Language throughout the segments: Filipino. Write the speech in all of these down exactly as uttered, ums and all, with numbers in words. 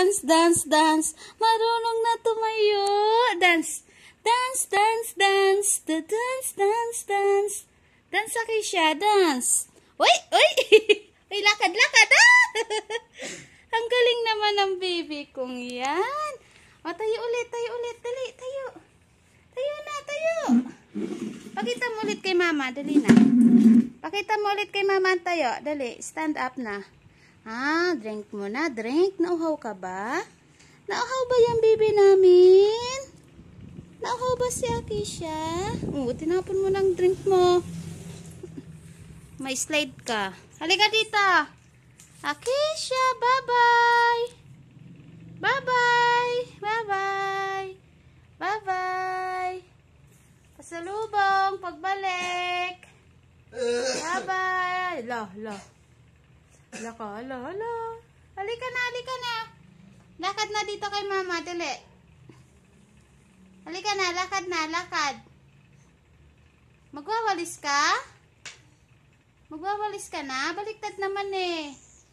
Dance, dance, dance. Marunong na tumayo. Dance. Dance, dance, dance. Da dance, dance, dance. Dance sa Keisha, dance. Uy, uy. Uy, lakad, lakad. Ah! Ang galing naman ng baby kong yan. O, tayo ulit, tayo ulit. Dali, tayo. Tayo na, tayo. Pakita mo ulit kay mama. Dali na. Pakita mo ulit kay mama ang tayo. Dali, stand up na. Ah, drink mo na. Drink. Nauhaw ka ba? Nauhaw ba yung baby namin? Nauhaw ba si Keisha? Oo, tinapon mo ng drink mo. May slide ka. Halika dito. Keisha, bye-bye. Bye-bye. Bye-bye. Bye-bye. Pasalubong, pagbalik. Bye-bye. Lo, lo. Lo ka, lo, lo. Halika na, halika na. Lakad na dito kay mama, dali. Halika na, lakad na, lakad. Magwawalis ka? Magwawalis ka na? Baliktad naman eh.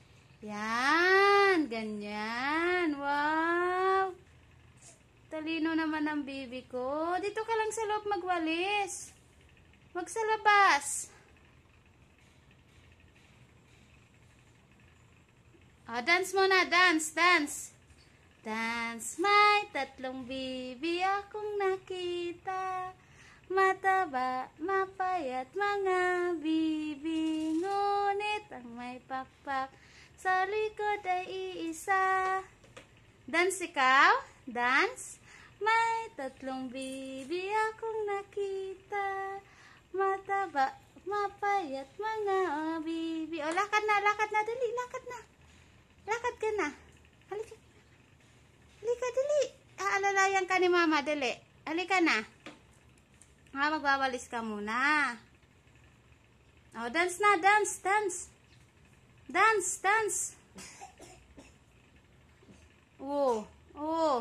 Yan, ganyan. Wow. Talino naman ang baby ko. Dito ka lang sa loob magwalis. Wag sa labas. Oh, dance muna, dance, dance. Dance, may tatlong bibi akong nakita. Mataba, mapayat mga bibi. Ngunit ang may pakpak sa likod ay iisa. Dance ikaw? Dance? May tatlong bibi akong nakita. Mataba, mapayat mga bibi. O, lakad na, lakad na, dali, lakad na. Lakad ka na. Halika. Halika, dali. Aalalayan ka ni mama, dali. Halika na. Ah, magwawalis ka muna. Oh, dance na, dance, dance. Dance, dance. Oh, oh.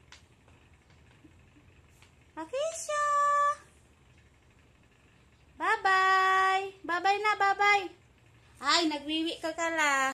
Keisha. Bye-bye. Bye-bye na, bye-bye. Ay, nagwiwi ka kala.